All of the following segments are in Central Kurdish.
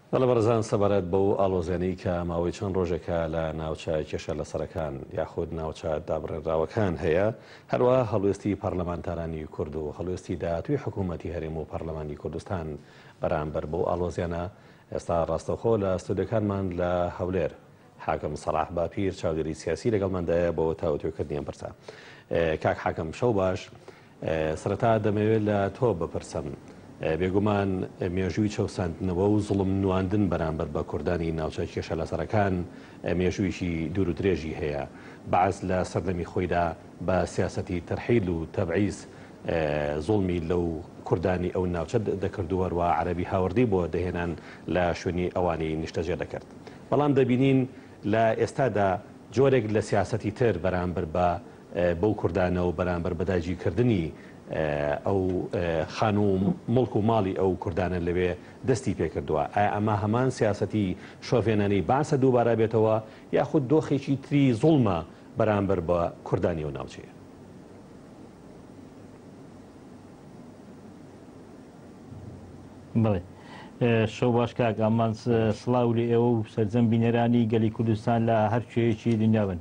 بەڵێ بەڕێزان سەبارەت بەو ئاڵۆزیانەی کە ماوەی چەند ڕۆژێکە لە ناوچە کێشە لە سەرەکان یاخود ناوچە دابڕێنراوەکان هەیە، هەروەها هەڵوێستی پەرلەمانتارانی کورد و هەڵوێستی داهاتووی حکوومەتی هەرێم و پەرلەمانی کوردستان بەرامبەر بەو ئاڵۆزیانە ئێستا ڕاستەوخۆ لە ستودیۆکانمان لە هەولێر حاکم سەلاح باپیر چاودێری سیاسی لەگەڵماندایە بۆ تاوتوێکردنیان پرسا. کاک حاکم شەو باش، سەرەتا دەمەوێت لە تۆ بپرسم بێگومان مێژووی چەوساندنەوە و زوڵم نواندن بەرامبەر بە کوردانی ناوچە کێشە لەسەرەکان مێژوویشی دوور و درێژی هەیە. بەعز لە سەردەمی خۆیدا بە سیاسەتی تەرحیل و تەبعیز زوڵمی لەو کوردانی ئەو ناوچە دەکردووە و عەرەبی هاوردی بۆ دەهێنان لە شوێنی ئەوانەی نیشتەجێ دەکرد. بەڵام دەبینین لە ئێستادا جۆرێک لە سیاسەتی تر بەرامبەر بە بەو کوردانە و بەرامبەر بەداگیرکردنی ئەو خان و مڵک و ماڵی ئەو کوردانە لەوێ دەستی پێکردووە. ئایا ئەمە هەمان سیاسەتی شۆفێنانی باسە دووبارە بێتەوە یاخود دۆخێکی تری زوڵمە بەرامبەر بە کوردانی و ناوچەیە؟ بڵێ شەو باش کاک، ئەمان سڵاو لێ ئێوە و سەرجەم بینەرانی گەلی کوردستان لە هەر کوێیەکی دنیاون.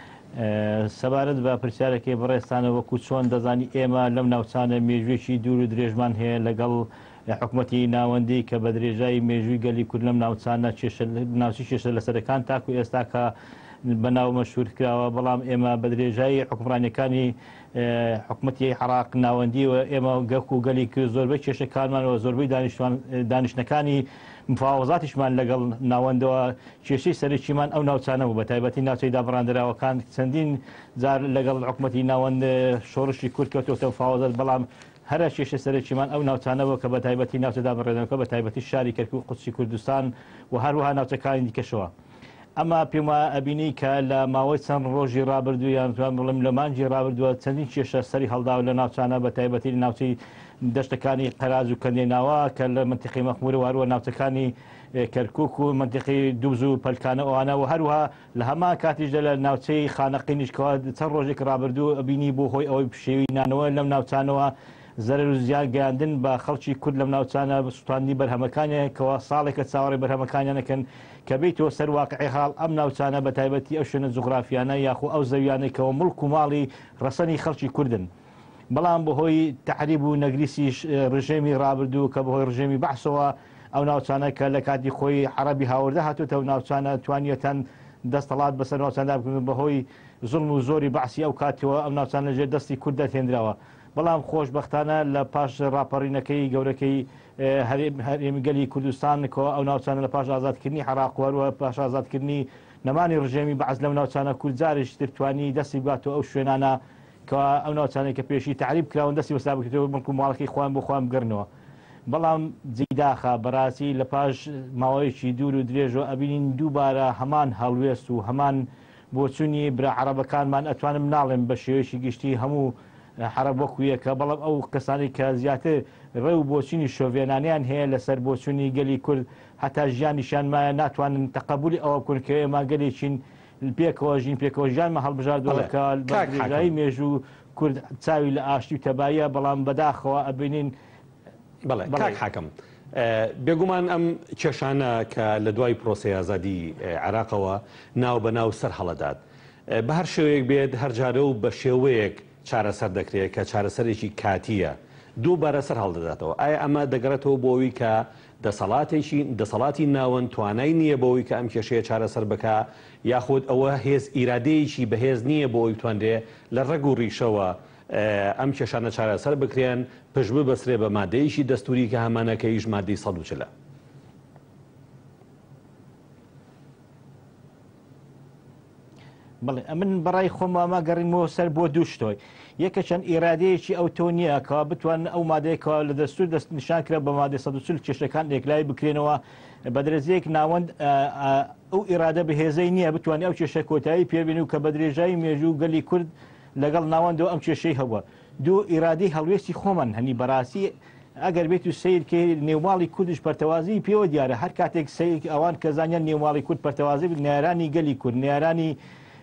سەبارەت بە پرسیارەکەی بەڕێستانە وەکو چۆن دەزانی ئێمە لەم ناوچانە مێژوێکی دوور و درێژمان هەیە لەگەڵ حکوومەتی ناوەندی کە بە درێژایی مێژووی گەلی کورد لەم ناوچانە ناوچی کێشە لەسەرەکان تاکو ئێستا کە بەناو مەشهور کراوە، بەڵام ئێمە بە درێژایی حکومڕانیەکانی حکوومەتی عێراق ناوەندیوە ئێمە گەک و گەلی کرد زۆربەی کێشەکانمانەوە زۆربەی دانیشتەکانی مفاوەزاتیشمان لەگەڵ ناوەندەوە کێشەی سەرچیمان ئەو ناوچانە بوو، بە تایبەتی ناوچەی دابڕاندراوەکان چەندین جار لەگەڵ حکوومەتی ناوەند شۆڕشی کورد کەوتۆتە مفاوەزات، بەڵام هەرە کێشە سەرچیمان ئەو ناوچانەوە کە بە تایبەتی ناوچە دابڕێنەوەکە بە تایبەتی شاری کەرکووک و قوچی کوردستان و هەروەها ناوچەکانی دیکەشەوە. ئەمە پێم وایە ئەبینی کە لە ماوەی چەند ڕۆژی ڕابردوو یان توان بڵێم لە مانجی ڕابردووە چەندین کێشە سەری هەڵداوە لە ناوچانە بە تایبەتی ناوچەی دەشتەکانی قەراز و کەندێناوە کە لە منتیقی مەخمور و هەروە ناوچەکانی کەرکووک و منتیقی دووز و پەلکانە ئەوانە و هەروها لە هەمان کاتیشدا لە ناوچەی خانەقینیشکەوە چەند ڕۆژێک ڕابردوو ئەبینی بۆ هۆی ئەوەی پشێوی نانەوە لەم ناوچانەوە زەرر و زیان گەیاندن بە خەڵکی کورد لەم ناوچانە سوتاندی بەرهەمەکانێکەوە ساڵێکە چاوەڕێ بەرهەمەکانیانەکەن کە بیتەوە سەر واقعی حاڵ ئەم ناوچانە بە تایبەتی ئەو شوێنە جوغرافیانە یاخو ئەو زەویانێکەوە مڵک و ماڵی ڕەسەنی خەڵکی کوردن. بەڵام بەهۆی تەحریب و نەگریسی ڕژێمی ڕابردوو کە بەهۆی ڕژێمی بەحسەوە ئەو ناوچانە کە لە کاتی خۆی عەرەبی هاوردە هاتوۆتە و ناوچانە توانیەتەن دەستەڵات بەسەر ناوچاندا بکردن بەهۆی زوڵم و زۆری بەعسی ئەو کاتەوە ئەم ناوچانە ژێر دەستی کورد دەتێنراوە. بەڵام خۆشبەختانە لە پاش ڕاپەڕینەکەی گەورەکەی هەرێمی گەلی کوردستانەوە ئەو ناوچانە لە پاش ئازادکردنی عێراق وەروە پاش ئازادکردنی نەمانی ڕژێمی بەعز لەم ناوچانە کورد جارێکی تر توانی دەستی بگاتەوە ئەو شوێنانە کە ئەو ناوچانەی کە پێشی تعریب کراون دەستی بەستا بکرێتەوە مڵک و ماڵەکەی خۆیان بۆ خۆیان بگەڕنەوە. بەڵام جیداخە بەڕاستی لە پاش ماوەیەکی دوور و درێژەوە ئەبینین دووبارە هەمان هەڵوێست و هەمان بۆچوونی برا عەرەبەکانمان ئەتوانم ناڵێم بە شێوەیەکی گشتی هەموو حرب وەکویەکە، بەڵام ئەو کەسانی کە زیاتر ڕێ و بۆچینی شۆڤێنانیان هەیە لەسەر بۆچوونی گەلی کورد هەتا ژیانیشانمایە ناتوانن تەقەبولی ئەوە بکەن کە ئێمە گەلێکین پێکەوە ژین پێکەوە ژیانمە هەڵبژاردووەکە بەڕێژایی مێژوو کورد چاوی لە ئاشتی و تەبایە، بەڵام بەداخەوە ئەبینین. بەڵێ کاک حاکم، بێگومان ئەم کێشانە کە لە دوای پرۆسەی ئازادی عێراقەوە ناو بە ناو سەر هەڵەدات بە هەر شێوەیەک بێت هەرجارە و بە شێوەیەک چارەسەر دەکرێت کە چارەسەرێکی کاتیە دووبارە سەر هەڵدەداتەوە. ئایا ئەمە دەگەڕێتەوە بۆەوەی کە دەسەڵاتی ناوەند توانای نییە بۆەوەی کە ئەم کێشەیە چارەسەر بکە، یاخود ئەوە هێز ئیرادەیەکی بەهێز نییە بۆەوەی بتوانرێ لە ڕێگ و ڕیشەوە ئەم کێشانە چارەسەر بکرێن پشت ببەسرێ بە مادەیەکی دەستوری کە هەمانەکەیش مادەی 140. بڵێ من بەڕای خۆم ئەمە گەڕینەوە سەر بۆ دوو شتۆی. یەکە چەند ئێرادەیەکی ئەو تۆ نییە کە بتوان ئەو مادەیەکەوە لە دەستور دەست نیشان کرا بە مادەی 140 کێشەکان ئێکلای بکرێنەوە بە درێژەیەک ناوەند ئەو ئێرادە بەهێزەی نییە بتوانێت ئەو کێشە کۆتایی پێبێنی و کە بە درێژایی مێژوو گەلی کورد لەگەڵ ناوەندەوە ئەم کێشەی هەبووە. دوو ئێرادەی هەڵوێستی خۆمان هەنی بەڕاستی ئەگەر بێت و سیرکە نێوماڵی کوردش پەرتەوازی پێوە دیارە هەر کاتێک ئەوان کە زانیان نێوماڵی کورد پەرتەوازی نارانی گەلی کورد نارانی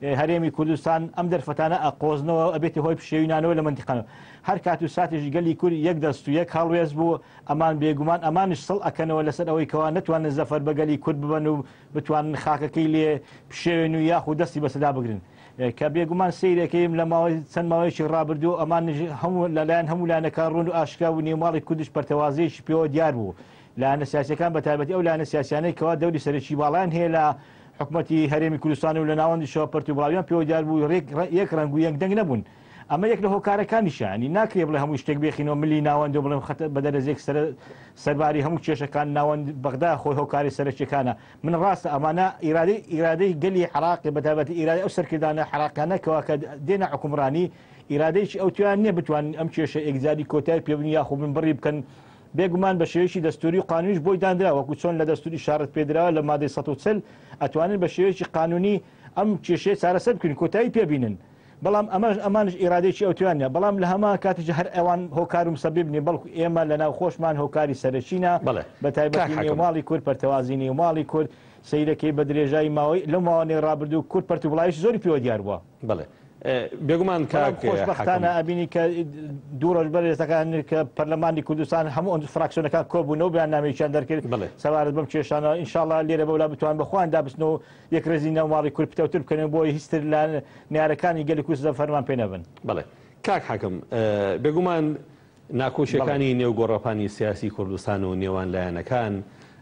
هەرێمی کوردستان ئەم دەرفەتانە ئەقۆزنەوە ئەبێتی هۆی پشێوینانەوە لە منتیقانەوە هەر کات و ساتێژ گەلی کورد یەک دەست و یەک هەڵوێز بوو ئەمان بێگومان ئەمانش سڵ ئەکەنەوە لەسەر ئەوەی کەوا نتوانن زەفەر بەگەلی کورد ببن و بتوانن خاکەکەی لێ پشێوێن و یاخو دەستی بەسەدا بگرن کە بێگومان سیرەکەیم لە ماوەی چەند ماوەیەکی ڕابردوو ئەمان هەموو لەلایەن هەموو لایەنەکان ڕوون و ئاشکرا و نێوماڵی کوردش پەرتەوازەیەکی پێوە دیار بوو لایەنە سیاسیەکان بەتایبەتی ئەو لایەنە سیاسیانەی کەوا دەوری سەرەکی باڵیان هەیە لە حکوومەتی هەرێمی کوردستان و لە ناوەندیشەوە پەرتوبڵاویان پێوە دیار بوو یەک ڕەنگ و یەک دەنگ نەبوون ئەمە یەک لە هۆکارەکانیشانی ناکرێ بڵێ هەموو شتێک بێخینەوە ملی ناوەندە بڵێم بە دەرەزێک سەرباری هەموو کێشەکان ناوەند بەغدا خۆی هۆکاری سەرچەکانە من ڕاستە ئەمانە ئیرادەی گەلی عراقی بەتابەتی ئیرادی ئەو سەرکردانە عراقانەکەوە کە دێنە حکومڕانی ئیرادەیەکی ئەو توان نییە بتوانین ئەم کێشە ئێگزاری کۆتای پێبنی یاخۆ من بڕی بکەن بێگومان بە شێوەیەکی دەستوری و قانونیش بۆی دانرا وەکو چۆن لە دەستوری شارەت پێدراوە لە مادەی 140 ئەتوانن بە شێوەیەکی قانونی ئەم کێشەیە چارەسەر بکەین کۆتایی پێبینن بەڵام ئەمانش ئیرادێکی ئەوتوانە بەڵام لە هەمان کاتیش هەر ئەوان هۆکار و مسەبیب نی بەڵکو ئێمە لە ناو خۆشمان هۆکاری سەرچینە بە تایبەتی نێوماڵی کورد پەرتەوازی نێوماڵی کورد سەیرەکەی بە درێژایی ماوەی لەو ماوانەی ڕابردوو کورد پەرتوبڵاویش زۆری پێوە دیار بووە بەڵێ بێگومان خۆشبەختانە ئەبینی کە دوو ڕۆژ بەرێزەکان کە پەرلەمانی کوردستان هەموو فراکسیۆنەکان کۆبوونەوە بەیاننامەیەکیان دەرکرد سەبارەت بەم کێشانە ئینشاڵڵا لێرە بەولا بتوان بەخۆیان دابستنەوە یەک ڕێزی ناوماڵی کورد پتەوتر بکەن بۆی هیچتر لە نیارەکانی گەلی کوردستان فەرمان پێ نەبن بەڵێ کاک حاکم بێگومان ناکۆشیەکانی نێوگۆڕەپانی سیاسی کوردستان و نێوان لایەنەکان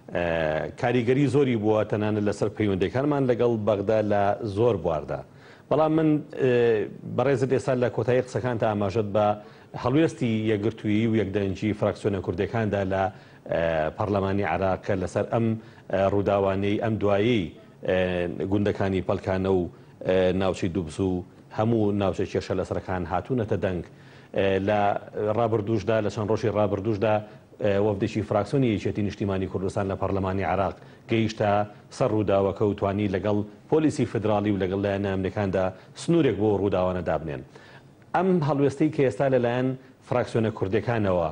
کاریگەری زۆری بووە تەنانەت لەسەر پەیوەندەکانمان لەگەڵ بەغدا لە زۆر بواردا بەڵام من بەڕێزت ئێستا لە کۆتایی قسەکان تا ئاماژەت بە هەڵوێستی یەکگرتووی و یەکدەنجی فراکسیۆنە کوردەکاندا لە پەرلەمانی عراق کە لەسەر ئەم ڕووداوانەی ئەم دوایی گوندەکانی پەلکانە و ناوچەی دووبسوو هەموو ناوچە کێشە لەسەرەکان هاتوونەتە دەنگ لە ڕابردوشدا لە چەند ڕۆژی ڕابردوشدا وەفدێکی فراکسیۆنی یەکێتی نیشتیمانی کوردستان لە پەرلەمانی عراق گەیشتە سەر ڕووداوەکە و توانی لەگەڵ پۆلیسی فدرالی و لەگەڵ لایەنە ئەمریکاندا سنوورێک بۆ ڕووداوانە دابنێن ئەم هەڵوێستەی کە ئێستا لەلایەن فراکسیۆنە کوردەکانەوە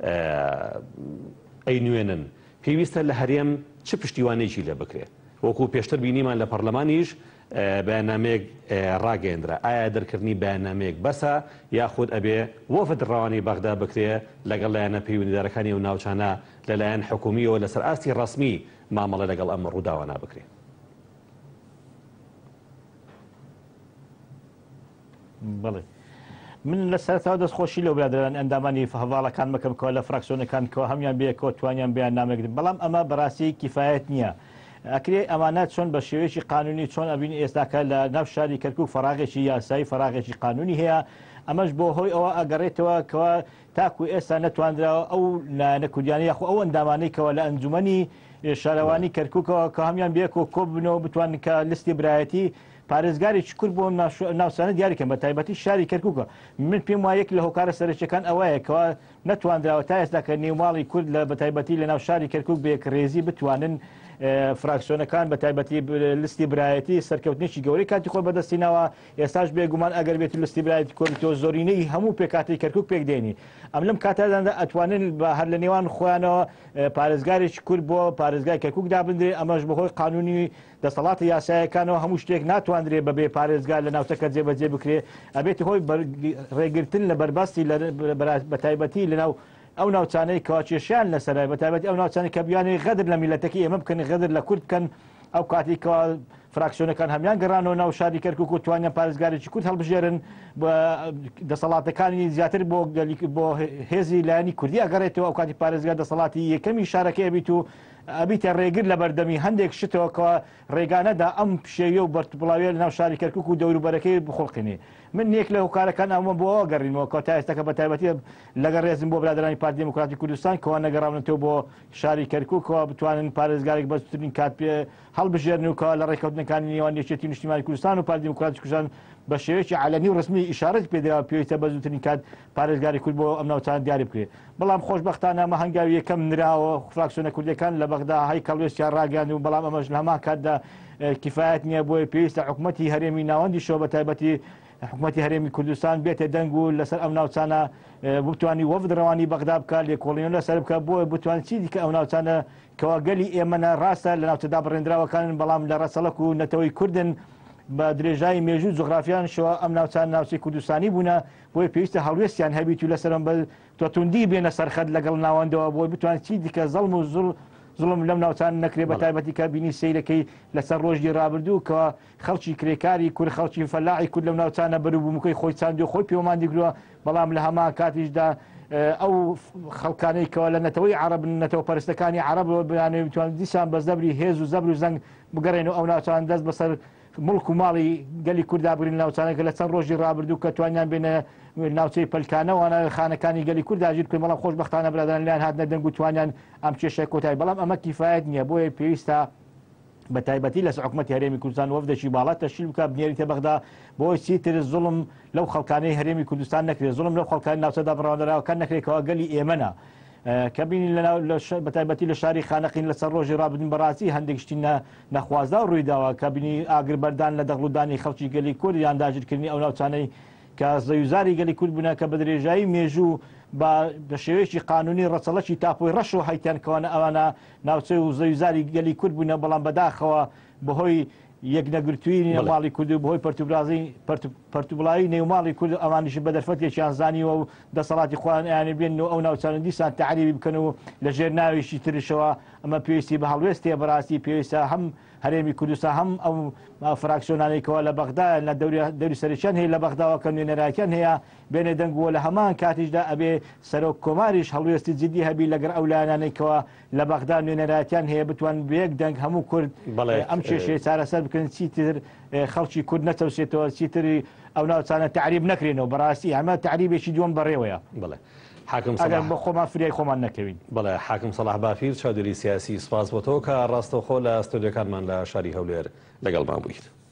ئەینوێنن پێویستە لە هەرێم چ پشتیوانێکی لێ بکرێت وەکو پێشتر بینیمان لە پەرلەمانیش بەیاننامەیەک ڕاگەیەندرا ئایا دەرکردنی بەیاننامەیەک بەسە یاخود ئەبێ وەفد ڕەوانی بەغدا بکرێ لەگەڵ لایەنە پەیوەندیدارەکانی و ناوچانە لەلایەن حکومیەوە لەسەر ئاستی ڕسمی مامەڵە لەگەڵ ئەم ڕووداوانە بکرێت بڵێ من لە سەرەتاوە دەستخۆشی لەو برادران ئەندامانی هەواڵەکان مەکەم کەەوە لە فراکسیۆنەکان کەەوە هەمیان بێکەوە توانیان بەیاننامەکرد بەڵام ئەمە بەڕاستی کیفایەت نییە ئەکرێ ئەمانات چۆن بە شێوەیەکی قانونی چۆن ئەبین ئێستاکە لە ناو شاری کەرکووک فەراغێکی یاسایی فەراغێکی قانونی هەیە ئەمەش بۆ هۆی ئەوە ئەگەڕێتەوە کەەوە تاکو ئێستا نەتواندراوە ئەو نەکودیانی یاخۆ ئەو ئەندامانەی کەەوە لە ئەنجومەنی شارەوانی کەرکووکەوە کە هەمیان بێکەوە کۆ ببنەوە بتوانن کە لیستی برایەتی پارێزگارێکی کورد بۆ ناوسانە دیاریکەن بە تایبەتی شاری کەرکووکە من پێم وایەک لە هۆکارە سەرچەکان ئەوەیە کەەوە نەتواندراوە تا ئێستا کە نێوماڵی کورد لە بەتایبەتی لە ناو شاری کەرکووک بێک ڕێزی بتوانن فراکسیۆنەکان بە تایبەتی لستی برایەتی سەرکەوتنیی گەوری کاتی خۆی بەدەستینەوە ئێستاش بێگومان ئەگەر بێت لستی برایەتی کۆمیتۆ زۆرینەی هەموو پێکاتی کەرکووک پێک دێنی ئەم لەم کاتاداندا ئەتوانن بە هەر لە نێوان خۆیانەوە پارێزگارێکی کورد بۆ پارێزگای کەرکووک دابدرێ ئەمەش بەهۆی قانونی دەسەڵاتی یاسایەکانەوە هەموو شتێک ناتواندرێ بەبێ پارێزگار لە ناوچەکە جێبەجێ بکرێ ئەبێت هۆی ڕێگرتن لە بەرباستی بە تایبەتی لەناو ئەو ناوچانەی کاچێشیان لەسەرای بە تایبەتی ئەو ناوچانی کە بیانەی غەدر لە میلەتەکەی ئێمە بکەن غەدر لە کورد بکەن ئەو کاتی کە فراکسیۆنەکان هەمیان گەڕانەوە ناو شاری کەرکووک و توانیان پارێزگارێکی کورد هەڵبژێرن بە دەسەڵاتەکانی زیاتر بۆ هێزی لایەنی کوردی ئەگەڕێتەوە ئەو کاتی پارێزگار دەسەڵاتی یەکەمی شارەکەی ئەبیت و ئەبیتە ڕێگر لە بەردەمی هەندێک شتەوە کە ڕێگانەدا ئەم پشێویە و بەرتبڵاویە لە ناو شاری کەرکووک و دەوروبەرەکەی بخۆڵقینێ من یەک لە هۆکارەکان ئەمە بۆ ئەوە گەڕینەوە کە تا ئێستاکە بە تایبەتی لەگەڵ ڕێزم بۆ برادرانی پارتی دموکراتی کوردستان کەوا نەگەڕاونەتەوە بۆ شاری کەرکووکەوە بتوانن پارێزگارێک بەزووترین کات پێ هەڵبژێرن و کە لە ڕێکەوتنەکانی نێوان یەکێتی نیشتیمانی کوردستان و پارتی دموکراتی کوردستان بە شێوەیەکی عەلەمی و ڕسمی ئیشارەت پێدراوە پێویستە بەزووترین کات پارێزگاری کورد بۆ ئەم ناوچانە دیاری بکرێت بەڵام خۆشبەختانە ئەمە هەنگاوی یەکەم نراوە فراکسیۆنە کوردەکان لە بەغدا هەی کەڵوێستیان ڕاگەاند و بەڵام ئەمەش لە هەمان کاتدا کیفایەت نییە بۆی پێویستە حکوومەتی هەرێمی ناوەندیشەوە بە تایبەتی حکوومەتی هەرێمی کوردستان بێتە دەنگ و لەسەر ئەم ناوچانە بتوانی وەفد ڕەوانی بەغدا بکە لێکۆڵینەوە لەسەر بکە بۆ بتوان چی دیکە ئەو ناوچانە کەوا گەلی ئێمەە ڕاستە لە ناوچەدا بڕێنراوەکانن بەڵام لە ڕەسەڵک و نەتەوەی کوردن بە درێژایی مێژوو جغرافیان شەوە ئەم ناوچان ناوچەی کوردستانی بوونە بۆی پێویستە هەڵوێستیان هەبیت و لەسەرم بە توندی بێنە سەرخەت لەگەڵ ناوەندەوە بۆی بتوان چی دیکە زەڵم و زڵم لەم ناوچان نەکرێ بە تایبەتی کە بینی سەیرەکەی لەسەر ڕۆژی ڕابردوو کە خەڵکی کرێکاری کورد خەڵکی فەلاحی کورد لەم ناوچانە بەروبوومەکەی خۆی چاندی خۆی پەیوەمان دیگرۆوە بەڵام لە هەمان کاتیشدا ئەو خەڵکانەی کەەوە لە نەتەوەی عرب نەتەوە پەرستەکانی عرب بیانێ بتوان دیسان بە زەبری هێز و زەبر و زەنگ بگەڕێنەوە ئەو ناوچان دەست بەسەر مڵک و ماڵی گەلی کووردا بگرین ناوچانەکە لە چەند ڕۆژی ڕابردوو کە توانیان بێنە ناوچەی پەلکانەوەوانە خانەکانی گەلی کوورد داگیر بکەین بەڵام خۆشبەختانە برادران لیان هاتنە دەنگ و توانیان ئەم کێشەی کۆتایی بەڵام ئەمە کیفایەت نییە بۆیە پێویستە بە تایبەتی لەس حکوومەتی هەرێمی کوردستان وەفدەشی باڵات تەشکیل بکە بنێریتە بەغدا بۆی چیتر زوڵم لەو خەڵکانەی هەرێمی کوردستان نەکرێت زوڵم لەو خەڵکانی ناوچەدا بڕاوەدراوەکان نەکرێتەوە گەلی ئێمەە کە بینی بە تایبەتی لە شاری خانەقین لەسەر ڕۆژی ڕابردن بەڕاستی هەندێک شتی نەخوازدا و ڕوویداوە کە بینی ئاگربەردان لە دەغڵودانی خەڵکی گەلی کورد یان داگیرکردنی ئەو ناوچانەی کە زەویزاری گەلی کورد بوون کە بە درێژایی مێژوو بە شێوەیەکی قانونی ڕەچەڵەکی تاپۆی ڕەش و هەیتیانکەوانە ئەوانە ناوچەی و زەویزاری گەلی کورد بوونە بەڵام بەداخەوە بەهۆی یەک نەگرتووی نێوماڵی کورد و بەهۆی پەرتوبڵایی نێوماڵی کورد ئەوانیش بە دەرفەتێکیان زانیوە و دەسەڵاتی خۆیان ئەیانێ بێن و ئەو ناوچانە دیسان تعریبی بکەن و لە ژێر ناویشی ترشەوە ئەمە پێویستی بە هەڵوێستێ بەڕاستی پێویستە هەم هەرێمی کوردستان هەم ئەو فراکسیۆنانێکەوە لە بەغدا لە دەوری سەرچەند هەیە لە بەغداوە کە نوێنەرایەکان هەیە بێنێ دەنگووە لە هەمان کاتیشدا ئەبێ سەرۆک کۆماریش هەڵوێستی جدی هەبی لەگەر ئەو لایەنانێکەوە لە بەغدا نوێنەرایەتیان هەیە بتوان بەیەک دەنگ هەموو کورد ئەم کێشەیە چارەسەر بکەن چیتر خەڵکی کورد نەتەوسێتەوە چیتری ئەو ناوچانە تعریب نەکرێنەوە بەڕاستی ئەمە تعریبێکی دووەم بەڕێوەیە حاکم ئەگەر بە خۆمان فریای خۆمان نەکەوین. بەڵێ حاکم سەلاح بافیر چاودێری سیاسی سپاس بۆ تۆ کە ڕاستەوخۆ لە ستۆدیۆکانمان لە شاری هەولێر لەگەڵمان بوویت.